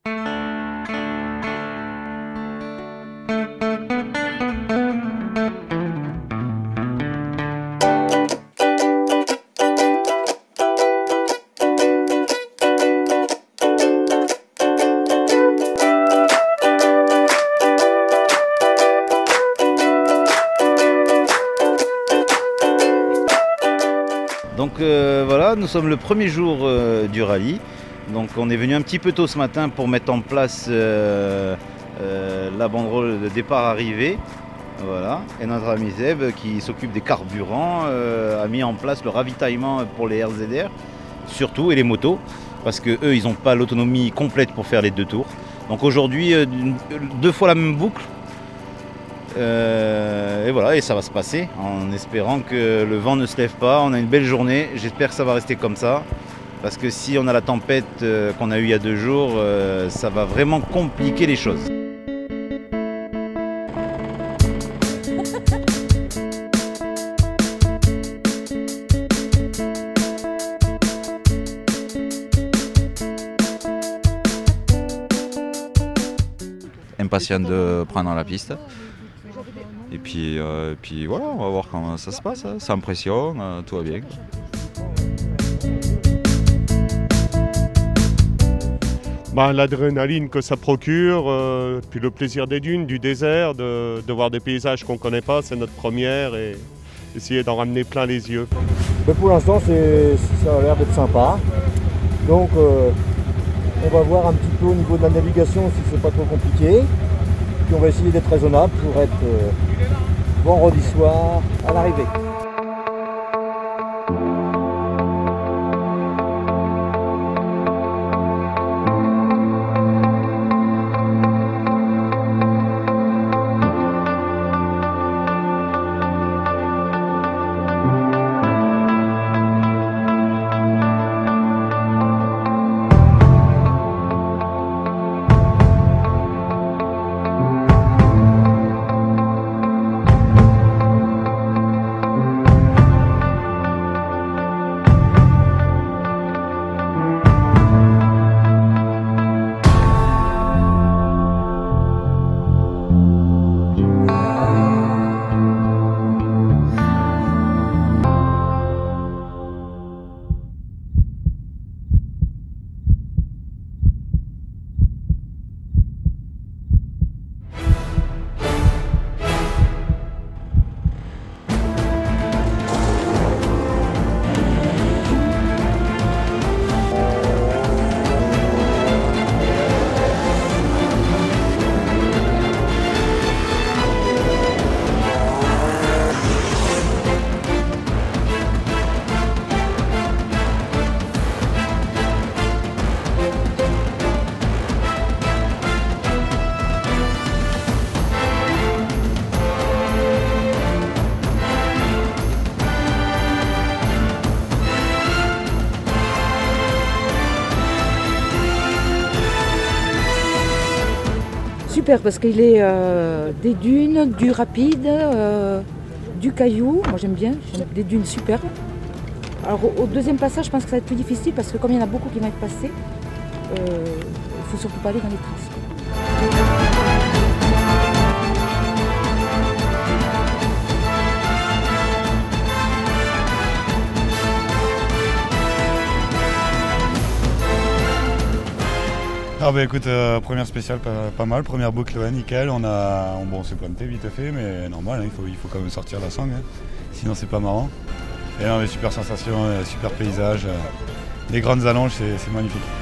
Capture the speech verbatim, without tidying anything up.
Donc euh, voilà, nous sommes le premier jour euh, du rallye. Donc on est venu un petit peu tôt ce matin pour mettre en place euh, euh, la banderole de départ-arrivée. Voilà. Et notre ami Zeb, qui s'occupe des carburants, euh, a mis en place le ravitaillement pour les R Z R, surtout, et les motos, parce qu'eux, ils n'ont pas l'autonomie complète pour faire les deux tours. Donc aujourd'hui, euh, deux fois la même boucle. Euh, et voilà, et ça va se passer en espérant que le vent ne se lève pas. On a une belle journée, j'espère que ça va rester comme ça, parce que si on a la tempête euh, qu'on a eue il y a deux jours, euh, ça va vraiment compliquer les choses. Impatient de prendre la piste. Et puis, euh, et puis voilà, on va voir comment ça se passe, hein. Sans pression, euh, tout va bien. Bah, l'adrénaline que ça procure, euh, puis le plaisir des dunes, du désert, de, de voir des paysages qu'on ne connaît pas, c'est notre première, et essayer d'en ramener plein les yeux. Mais pour l'instant, ça a l'air d'être sympa. Donc, euh, on va voir un petit peu au niveau de la navigation si c'est pas trop compliqué. Puis on va essayer d'être raisonnable pour être euh, vendredi soir à l'arrivée. Super parce qu'il est euh, des dunes, du rapide, euh, du caillou. Moi j'aime bien, j'aime des dunes superbes. Alors au, au deuxième passage, je pense que ça va être plus difficile parce que comme il y en a beaucoup qui vont être passés, euh, il ne faut surtout pas aller dans les traces. Ah bah écoute, euh, première spéciale pas, pas mal, première boucle ouais, nickel, on a on, bon, on s'est planté vite fait mais normal, hein, il, faut, il faut quand même sortir la sangle, hein. Sinon c'est pas marrant. Et non mais super sensation, euh, super paysage, euh, les grandes allonges c'est magnifique.